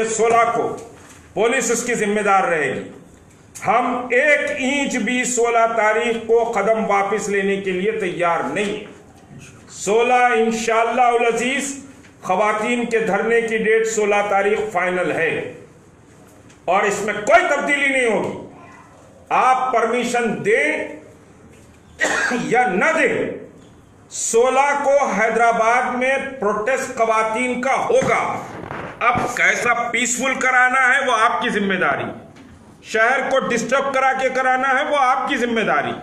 16 को पुलिस उसकी जिम्मेदार रहेगी। हम 1 इंच भी 16 तारीख को कदम वापस लेने के लिए तैयार नहीं है। 16 इंशाअल्लाह उल अजीज खवातीन के धरने की डेट 16 तारीख फाइनल है और इसमें कोई तब्दीली नहीं होगी। आप परमिशन दें या न दें, 16 को हैदराबाद में प्रोटेस्ट खवातीन का होगा। अब कैसा पीसफुल कराना है वो आपकी जिम्मेदारी, शहर को डिस्टर्ब करा के कराना है वो आपकी जिम्मेदारी।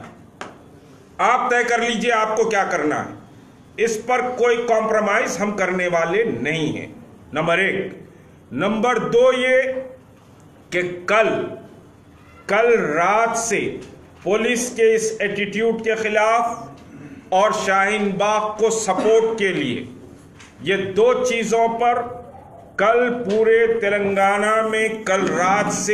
आप तय कर लीजिए आपको क्या करना है। इस पर कोई कॉम्प्रोमाइज हम करने वाले नहीं हैं, नंबर 1। नंबर 2 ये कि कल रात से पुलिस के इस एटीट्यूड के खिलाफ और शाहीन बाग को सपोर्ट के लिए, ये 2 चीजों पर कल पूरे तेलंगाना में कल रात से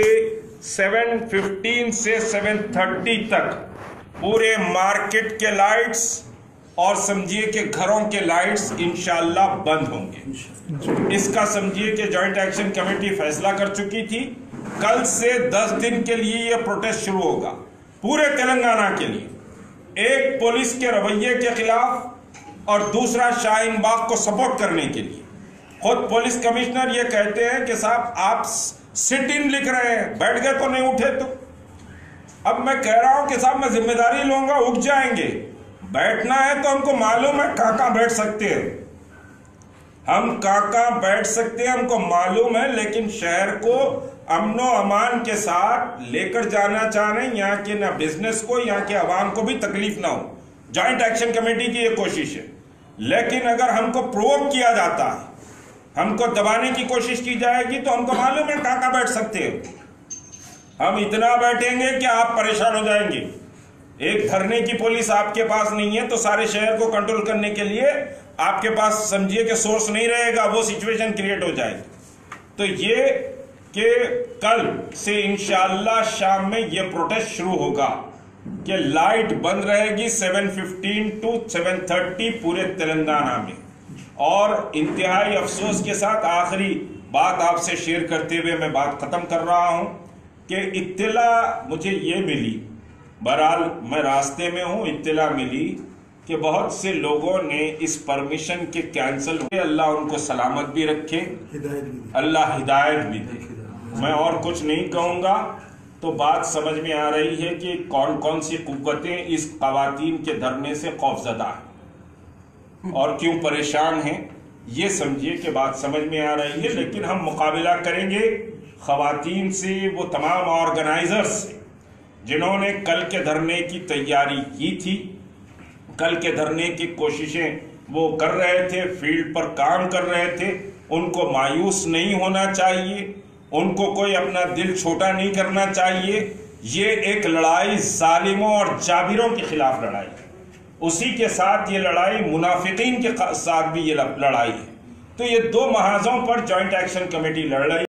7:15 से 7:30 तक पूरे मार्केट के लाइट्स और समझिए कि घरों के लाइट्स इंशाअल्लाह बंद होंगे। इसका समझिए कि जॉइंट एक्शन कमेटी फैसला कर चुकी थी। कल से 10 दिन के लिए यह प्रोटेस्ट शुरू होगा पूरे तेलंगाना के लिए, एक पुलिस के रवैये के खिलाफ और दूसरा शाहीन बाग को सपोर्ट करने के लिए। खुद पुलिस कमिश्नर ये कहते हैं कि साहब आप सिट इन लिख रहे हैं, बैठ गए तो नहीं उठे तो। अब मैं कह रहा हूं कि साहब मैं जिम्मेदारी लूंगा, उठ जाएंगे। बैठना है तो हमको मालूम है कहां बैठ सकते हैं, हम कहां बैठ सकते हैं हमको मालूम है, लेकिन शहर को अमनो अमान के साथ लेकर जाना चाह रहे हैं। यहाँ के ना बिजनेस को, यहाँ के अवाम को भी तकलीफ ना हो। जॉइंट एक्शन कमेटी की ये कोशिश है। लेकिन अगर हमको प्रोवोक किया जाता है, हमको दबाने की कोशिश की जाएगी, तो हमको मालूम है कहां बैठ सकते हैं। हम इतना बैठेंगे कि आप परेशान हो जाएंगे। एक धरने की पुलिस आपके पास नहीं है तो सारे शहर को कंट्रोल करने के लिए आपके पास समझिए कि सोर्स नहीं रहेगा, वो सिचुएशन क्रिएट हो जाएगी। तो ये कि कल से इंशाअल्लाह शाम में ये प्रोटेस्ट शुरू होगा कि लाइट बंद रहेगी 7:15 to 7:30 पूरे तेलंगाना में। और इंतहाई अफसोस के साथ आखिरी बात आपसे शेयर करते हुए मैं बात खत्म कर रहा हूं कि इत्तला मुझे ये मिली, बहरहाल मैं रास्ते में हूं, इत्तला मिली कि बहुत से लोगों ने इस परमिशन के कैंसिल हुए। अल्लाह उनको सलामत भी रखे, अल्लाह हिदायत भी दे। मैं और कुछ नहीं कहूँगा। तो बात समझ में आ रही है कि कौन कौन सी कुव्वतें इस खवातीन के धरने से खौफजदा हैं और क्यों परेशान हैं, ये समझिए कि बात समझ में आ रही है। लेकिन हम मुकाबला करेंगे खवातीन से, वो तमाम ऑर्गेनाइजर्स से जिन्होंने कल के धरने की तैयारी की थी, कल के धरने की कोशिशें वो कर रहे थे, फील्ड पर काम कर रहे थे। उनको मायूस नहीं होना चाहिए, उनको कोई अपना दिल छोटा नहीं करना चाहिए। ये एक लड़ाई जालिमों और जाबिरों के खिलाफ लड़ाई है, उसी के साथ ये लड़ाई मुनाफिकीन के साथ भी ये लड़ाई है। तो ये 2 महाजों पर जॉइंट एक्शन कमेटी लड़ रही